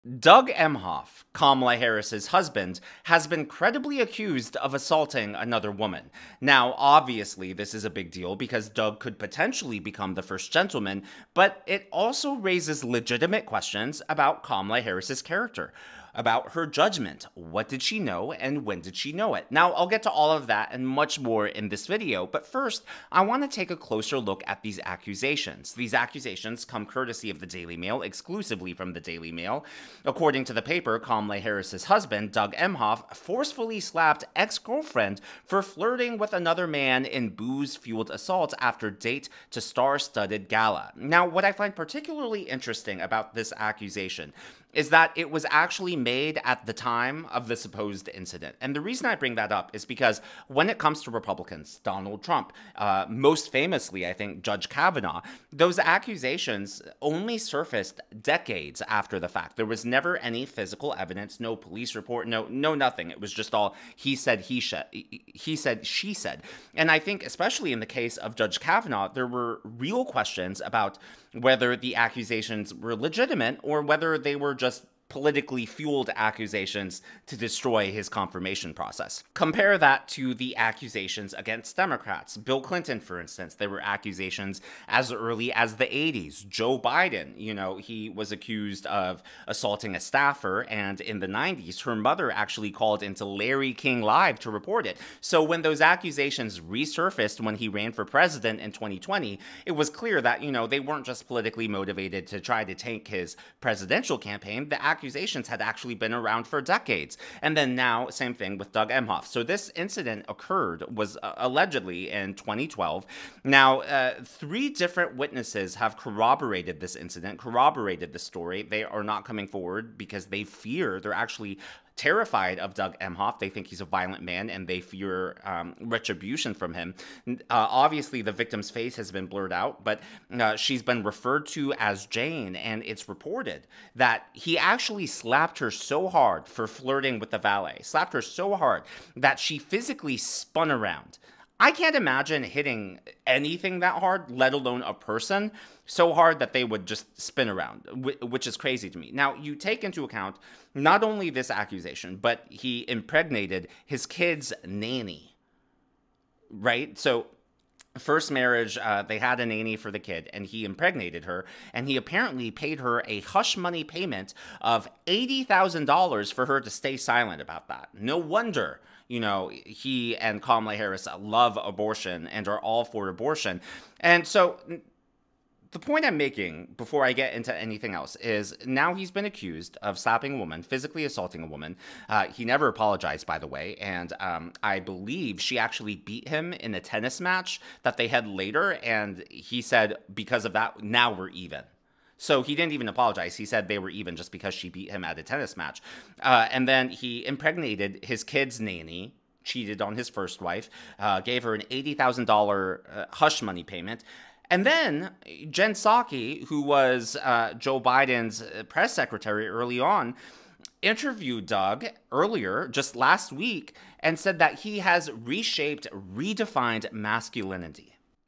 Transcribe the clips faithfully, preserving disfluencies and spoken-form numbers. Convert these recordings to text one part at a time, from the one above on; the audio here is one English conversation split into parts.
Doug Emhoff, Kamala Harris's husband, has been credibly accused of assaulting another woman. Now, obviously, this is a big deal because Doug could potentially become the first gentleman, but it also raises legitimate questions about Kamala Harris's character, about her judgment. What did she know and when did she know it? Now, I'll get to all of that and much more in this video, but first, I want to take a closer look at these accusations. These accusations come courtesy of the Daily Mail, exclusively from the Daily Mail. According to the paper, Kamala Harris's husband, Doug Emhoff, forcefully slapped ex-girlfriend for flirting with another man in booze-fueled assault after date to star-studded gala. Now, what I find particularly interesting about this accusation is that it was actually made at the time of the supposed incident. And the reason I bring that up is because when it comes to Republicans, Donald Trump, uh, most famously, I think, Judge Kavanaugh, those accusations only surfaced decades after the fact. There was never any physical evidence, no police report, no, no nothing. It was just all he said, he, sh he said, she said. And I think, especially in the case of Judge Kavanaugh, there were real questions about whether the accusations were legitimate or whether they were just politically fueled accusations to destroy his confirmation process. Compare that to the accusations against Democrats. Bill Clinton, for instance, there were accusations as early as the eighties. Joe Biden, you know, he was accused of assaulting a staffer, and in the nineties, her mother actually called into Larry King Live to report it. So when those accusations resurfaced when he ran for president in twenty twenty, it was clear that, you know, they weren't just politically motivated to try to tank his presidential campaign. The accusations had actually been around for decades. And then now, same thing with Doug Emhoff. So this incident occurred, was uh, allegedly in twenty twelve. Now, uh, three different witnesses have corroborated this incident, corroborated the story. They are not coming forward because they fear, they're actually terrified of Doug Emhoff. They think he's a violent man and they fear um, retribution from him. Uh, obviously, the victim's face has been blurred out, but uh, she's been referred to as Jane, and it's reported that he actually slapped her so hard for flirting with the valet, slapped her so hard that she physically spun around. I can't imagine hitting anything that hard, let alone a person, so hard that they would just spin around, which is crazy to me. Now, you take into account not only this accusation, but he impregnated his kid's nanny, right? So first marriage, uh, they had a nanny for the kid, and he impregnated her, and he apparently paid her a hush money payment of eighty thousand dollars for her to stay silent about that. No wonder, you know, he and Kamala Harris love abortion and are all for abortion. And so the point I'm making before I get into anything else is now he's been accused of slapping a woman, physically assaulting a woman. Uh, he never apologized, by the way, and um, I believe she actually beat him in a tennis match that they had later, and he said because of that, now we're even. So he didn't even apologize. He said they were even just because she beat him at a tennis match. Uh, and then he impregnated his kid's nanny, cheated on his first wife, uh, gave her an eighty thousand dollars uh, hush money payment. And then Jen Psaki, who was uh, Joe Biden's press secretary early on, interviewed Doug earlier, just last week, and said that he has reshaped, redefined masculinity.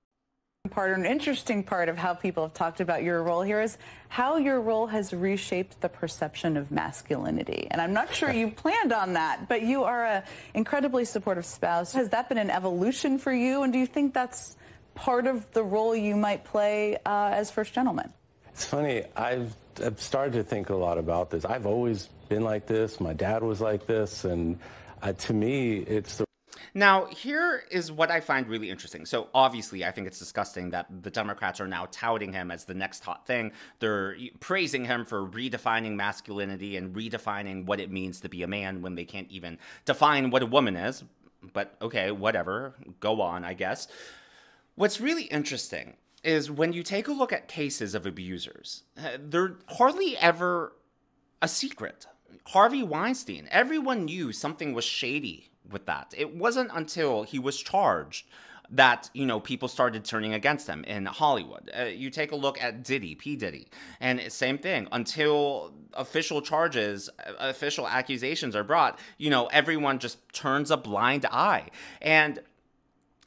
Part, an interesting part of how people have talked about your role here is how your role has reshaped the perception of masculinity. And I'm not sure you planned on that, but you are an incredibly supportive spouse. Has that been an evolution for you? And do you think that's part of the role you might play uh, as first gentleman? It's funny, I've, I've started to think a lot about this. I've always been like this. My dad was like this. And uh, to me, it's the Now, here is what I find really interesting. So, obviously, I think it's disgusting that the Democrats are now touting him as the next hot thing. They're praising him for redefining masculinity and redefining what it means to be a man when they can't even define what a woman is. But, okay, whatever. Go on, I guess. What's really interesting is when you take a look at cases of abusers, they're hardly ever a secret. Harvey Weinstein, everyone knew something was shady with that. It wasn't until he was charged that, you know, people started turning against him in Hollywood. Uh, you take a look at Diddy, P. Diddy, and same thing. Until official charges, official accusations are brought, you know, everyone just turns a blind eye. And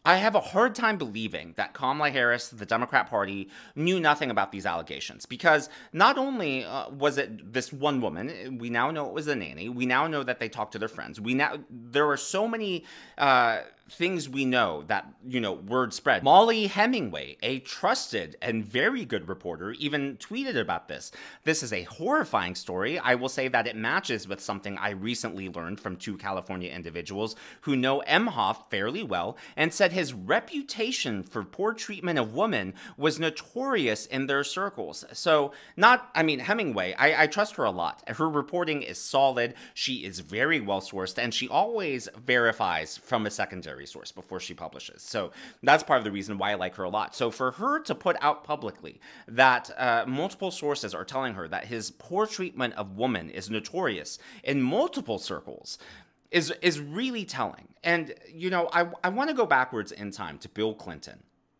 I have a hard time believing that Kamala Harris, the Democrat Party, knew nothing about these allegations, because not only uh, was it this one woman, we now know it was a nanny, we now know that they talked to their friends, we now, there are so many uh, things we know that, you know, word spread. Molly Hemingway, a trusted and very good reporter, even tweeted about this. This is a horrifying story. I will say that it matches with something I recently learned from two California individuals who know Emhoff fairly well, and said his reputation for poor treatment of women was notorious in their circles. So, not, I mean, Hemingway, I, I trust her a lot. Her reporting is solid, she is very well sourced, and she always verifies from a secondary source before she publishes. So that's part of the reason why I like her a lot. So for her to put out publicly that uh, multiple sources are telling her that his poor treatment of women is notorious in multiple circles is is really telling. And, you know, I, I want to go backwards in time to Bill Clinton.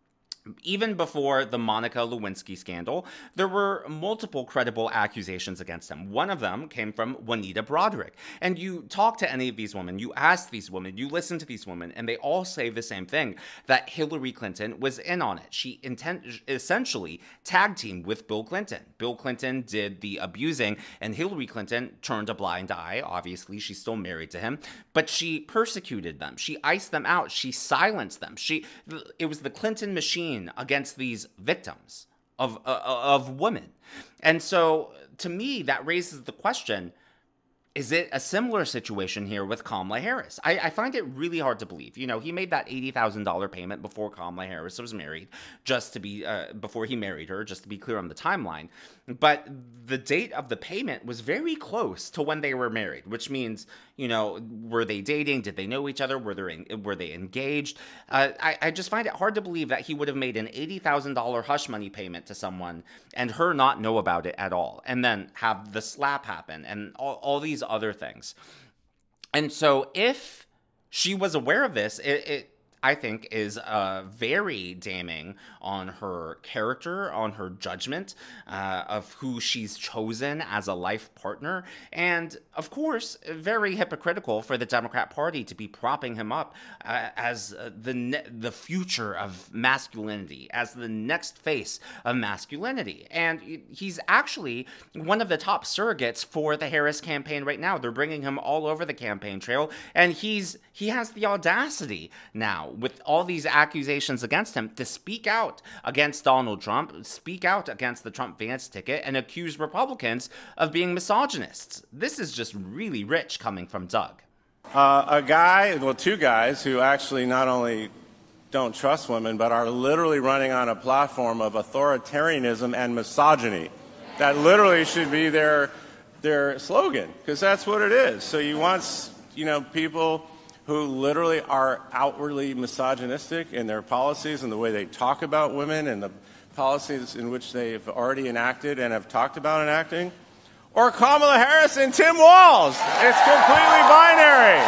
Even before the Monica Lewinsky scandal, there were multiple credible accusations against him. One of them came from Juanita Broaddrick. And you talk to any of these women, you ask these women, you listen to these women, and they all say the same thing, that Hillary Clinton was in on it. She intent essentially tag teamed with Bill Clinton. Bill Clinton did the abusing, and Hillary Clinton turned a blind eye. Obviously, she's still married to him, but she persecuted them. She iced them out. She silenced them. She, it was the Clinton machine against these victims of uh, of women. And so to me that raises the question, is it a similar situation here with Kamala Harris? I, I find it really hard to believe. You know, he made that eighty thousand dollars payment before Kamala Harris was married, just to be, uh, before he married her, just to be clear on the timeline. But the date of the payment was very close to when they were married, which means, you know, were they dating? Did they know each other? Were they, were they engaged? Uh, I, I just find it hard to believe that he would have made an eighty thousand dollars hush money payment to someone and her not know about it at all, and then have the slap happen and all, all these other things. And so if she was aware of this, it, it I think is uh, very damning on her character, on her judgment uh, of who she's chosen as a life partner, and of course, very hypocritical for the Democrat Party to be propping him up uh, as uh, the ne the future of masculinity, as the next face of masculinity. And he's actually one of the top surrogates for the Harris campaign right now. They're bringing him all over the campaign trail, and he's he has the audacity now, with all these accusations against him, to speak out against Donald Trump, speak out against the Trump-Vance ticket, and accuse Republicans of being misogynists. This is just really rich coming from Doug. Uh, a guy, well, two guys who actually not only don't trust women, but are literally running on a platform of authoritarianism and misogyny. That literally should be their, their slogan, because that's what it is. So you want, you know, people who literally are outwardly misogynistic in their policies and the way they talk about women and the policies in which they've already enacted and have talked about enacting, or Kamala Harris and Tim Walz. It's completely binary.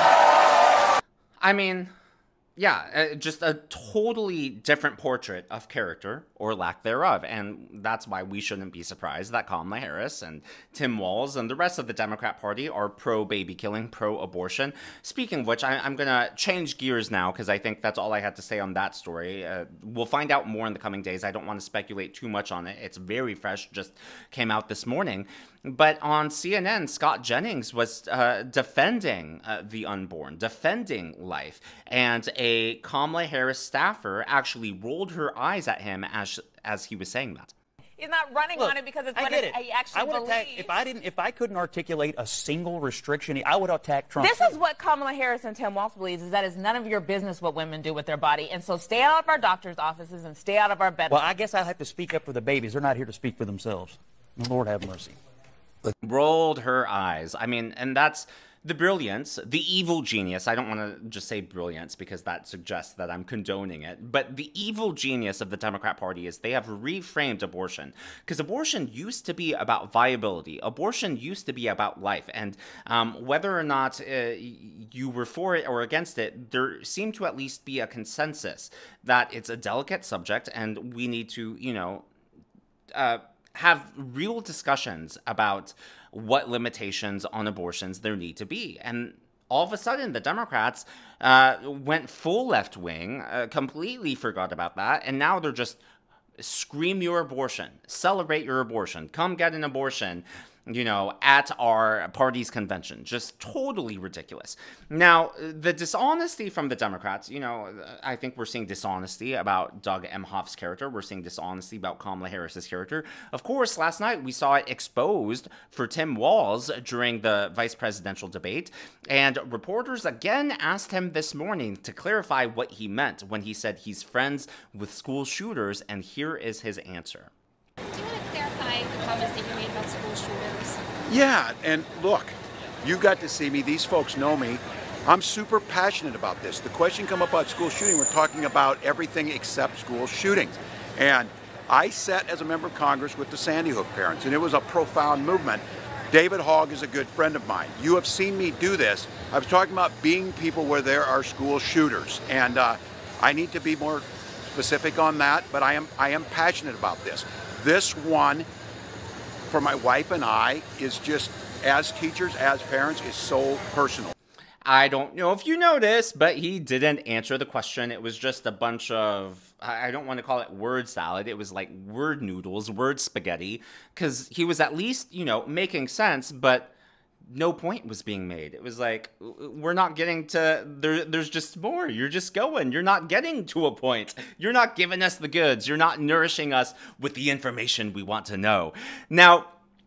I mean, yeah, uh, just a totally different portrait of character, or lack thereof, and that's why we shouldn't be surprised that Kamala Harris and Tim Walz and the rest of the Democrat Party are pro-baby killing, pro-abortion. Speaking of which, I, I'm going to change gears now, because I think that's all I had to say on that story. Uh, we'll find out more in the coming days. I don't want to speculate too much on it. It's very fresh, just came out this morning. But on C N N, Scott Jennings was uh, defending uh, the unborn, defending life, and a Kamala Harris staffer actually rolled her eyes at him as as he was saying that. He's not running Look, on it because it's I what get it, it. he actually I would believes. attack, if I didn't, if I couldn't articulate a single restriction, I would attack Trump. This is what Kamala Harris and Tim Walz believes, is that it's none of your business what women do with their body. And so stay out of our doctor's offices and stay out of our bedrooms. Well, I guess I have to speak up for the babies. They're not here to speak for themselves. Lord have mercy. Rolled her eyes. I mean, and that's the brilliance, the evil genius. I don't want to just say brilliance because that suggests that I'm condoning it. But the evil genius of the Democrat Party is they have reframed abortion. Because abortion used to be about viability. Abortion used to be about life. And um, whether or not uh, you were for it or against it, there seemed to at least be a consensus that it's a delicate subject and we need to, you know, uh, have real discussions about what limitations on abortions there need to be. And all of a sudden the Democrats uh, went full left-wing, uh, completely forgot about that, and now they're just scream your abortion, celebrate your abortion, come get an abortion, you know, at our party's convention. Just totally ridiculous. Now, the dishonesty from the Democrats, you know, I think we're seeing dishonesty about Doug Emhoff's character. We're seeing dishonesty about Kamala Harris's character. Of course, last night we saw it exposed for Tim Walz during the vice presidential debate. And reporters again asked him this morning to clarify what he meant when he said he's friends with school shooters. And here is his answer. Do you want to clarify the comments that you made about school shooters? Yeah, and look, you got to see me. These folks know me. I'm super passionate about this. The question come up about school shooting, we're talking about everything except school shootings. And I sat as a member of Congress with the Sandy Hook parents, and it was a profound movement. David Hogg is a good friend of mine. You have seen me do this. I was talking about being people where there are school shooters, and uh, I need to be more specific on that, but I am, I am passionate about this. This one, for my wife and I, is just, as teachers, as parents, is so personal. I don't know if you noticed, but he didn't answer the question. It was just a bunch of, I don't want to call it word salad. It was like word noodles, word spaghetti, because he was at least, you know, making sense, but no point was being made. It was like, we're not getting to, there, there's just more. You're just going. You're not getting to a point. You're not giving us the goods. You're not nourishing us with the information we want to know. Now,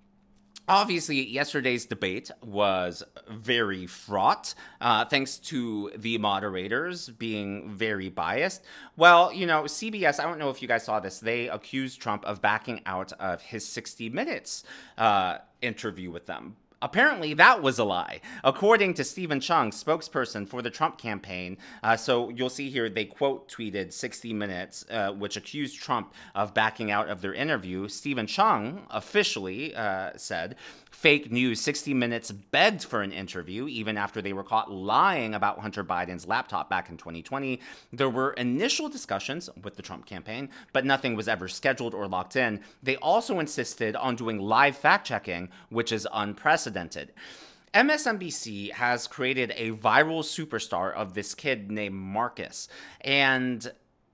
obviously, yesterday's debate was very fraught, uh, thanks to the moderators being very biased. Well, you know, C B S, I don't know if you guys saw this, they accused Trump of backing out of his sixty minutes uh, interview with them. Apparently, that was a lie. According to Stephen Chung, spokesperson for the Trump campaign, uh, so you'll see here they quote tweeted sixty minutes, uh, which accused Trump of backing out of their interview. Stephen Chung officially uh, said, fake news, sixty minutes begged for an interview, even after they were caught lying about Hunter Biden's laptop back in twenty twenty. There were initial discussions with the Trump campaign, but nothing was ever scheduled or locked in. They also insisted on doing live fact-checking, which is unprecedented. M S N B C has created a viral superstar of this kid named Marcus, and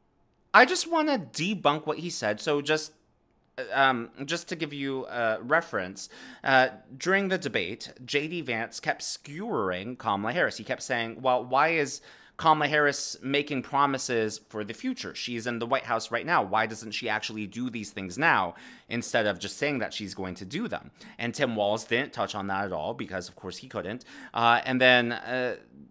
I just want to debunk what he said. So just um, just to give you a reference, uh, during the debate, J D Vance kept skewering Kamala Harris. He kept saying, well, why is Kamala Harris making promises for the future? She's in the White House right now. Why doesn't she actually do these things now instead of just saying that she's going to do them? And Tim Walz didn't touch on that at all because, of course, he couldn't. Uh, and then uh,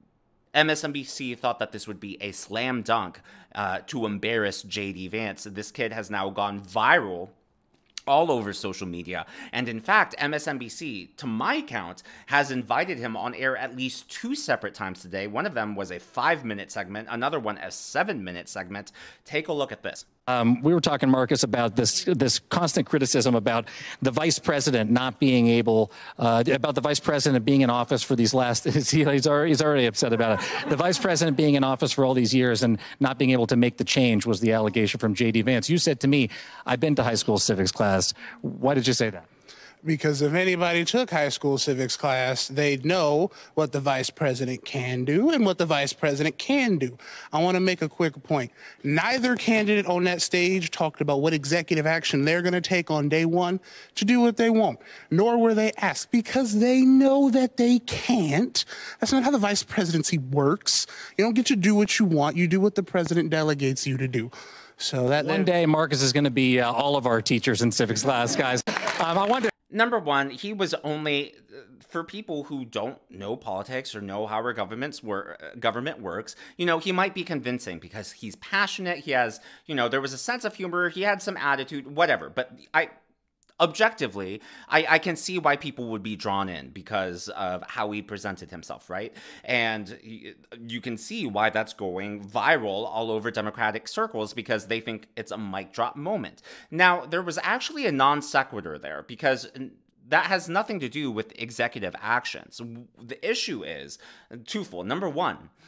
M S N B C thought that this would be a slam dunk uh, to embarrass J D Vance. This kid has now gone viral all over social media. And in fact, M S N B C, to my count, has invited him on air at least two separate times today. One of them was a five-minute segment, another one a seven-minute segment. Take a look at this. Um, we were talking, Marcus, about this this constant criticism about the vice president not being able, uh, about the vice president being in office for these last, he's already, he's already upset about it. The vice president being in office for all these years and not being able to make the change was the allegation from J D Vance. You said to me, I've been to high school civics class. Why did you say that? Because if anybody took high school civics class, they'd know what the vice president can do and what the vice president can do. I want to make a quick point. Neither candidate on that stage talked about what executive action they're going to take on day one to do what they want, nor were they asked, because they know that they can't. That's not how the vice presidency works. You don't get to do what you want. You do what the president delegates you to do. So that one day, Marcus is going to be uh, all of our teachers in civics class, guys. Um, I wonder. Number one, he was only, for people who don't know politics or know how our governments work, government works, you know, he might be convincing because he's passionate. He has, you know, there was a sense of humor. He had some attitude, whatever. But I, objectively, I, I can see why people would be drawn in because of how he presented himself, right? And you can see why that's going viral all over Democratic circles because they think it's a mic drop moment. Now, there was actually a non sequitur there because that has nothing to do with executive actions. The issue is twofold. Number one,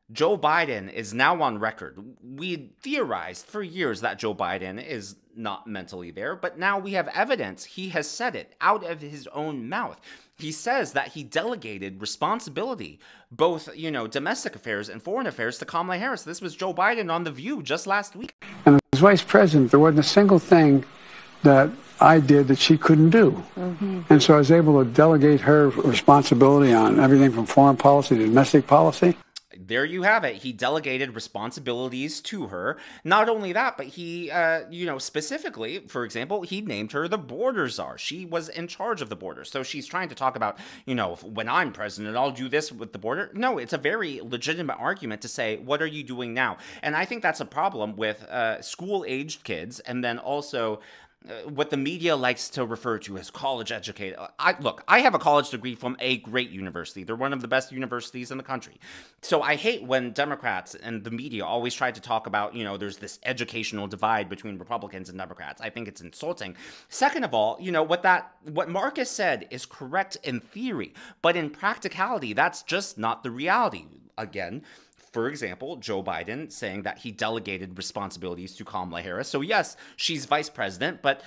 Joe Biden is now on record. We theorized for years that Joe Biden is not mentally there, but now we have evidence. He has said it out of his own mouth. He says that he delegated responsibility, both, you know, domestic affairs and foreign affairs, to Kamala Harris. This was Joe Biden on The View just last week. And as vice president, there wasn't a single thing that I did that she couldn't do. Mm-hmm. And so I was able to delegate her responsibility on everything from foreign policy to domestic policy. There you have it. He delegated responsibilities to her. Not only that, but he, uh, you know, specifically, for example, he named her the border czar. She was in charge of the border. So she's trying to talk about, you know, when I'm president, I'll do this with the border. No, it's a very legitimate argument to say, what are you doing now? And I think that's a problem with uh, school-aged kids, and then also Uh, what the media likes to refer to as college educated. I, look, I have a college degree from a great university. They're one of the best universities in the country. So I hate when Democrats and the media always try to talk about, you know, there's this educational divide between Republicans and Democrats. I think it's insulting. Second of all, you know, what that, what Marcus said is correct in theory, but in practicality, that's just not the reality. Again, for example, Joe Biden saying that he delegated responsibilities to Kamala Harris. So yes, she's vice president, but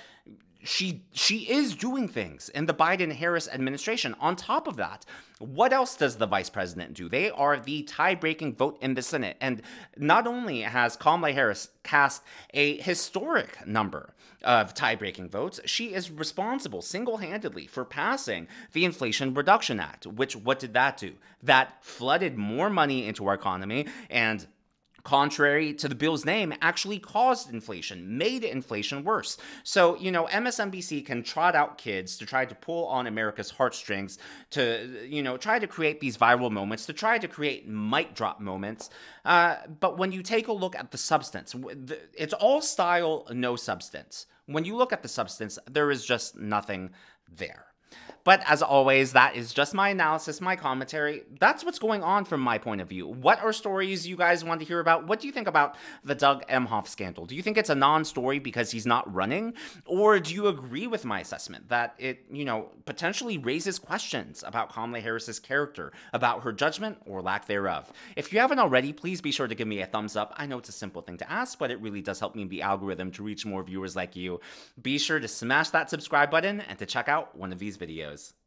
she she is doing things in the Biden-Harris administration. On top of that, what else does the vice president do? They are the tie-breaking vote in the Senate. And not only has Kamala Harris cast a historic number of tie-breaking votes, she is responsible single-handedly for passing the Inflation Reduction Act, which, what did that do? That flooded more money into our economy and, contrary to the bill's name, actually caused inflation, made inflation worse. So, you know, M S N B C can trot out kids to try to pull on America's heartstrings, to, you know, try to create these viral moments, to try to create mic drop moments. Uh, but when you take a look at the substance, it's all style, no substance. When you look at the substance, there is just nothing there. But as always, that is just my analysis, my commentary. That's what's going on from my point of view. What are stories you guys want to hear about? What do you think about the Doug Emhoff scandal? Do you think it's a non-story because he's not running? Or do you agree with my assessment that it, you know, potentially raises questions about Kamala Harris's character, about her judgment or lack thereof? If you haven't already, please be sure to give me a thumbs up. I know it's a simple thing to ask, but it really does help me in the algorithm to reach more viewers like you. Be sure to smash that subscribe button and to check out one of these videos.